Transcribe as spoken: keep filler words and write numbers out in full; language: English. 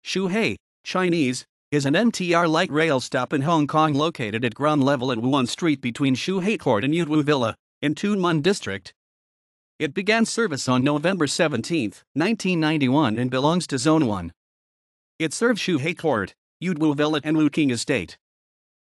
Siu Hei, Chinese, is an M T R Light Rail stop in Hong Kong located at ground level at Wuan Street between Siu Hei Court and Yuet Villa, in Tuen Mun District. It began service on November seventeenth, nineteen ninety-one and belongs to Zone one. It serves Siu Hei Court, Yuet Villa and Wu King Estate.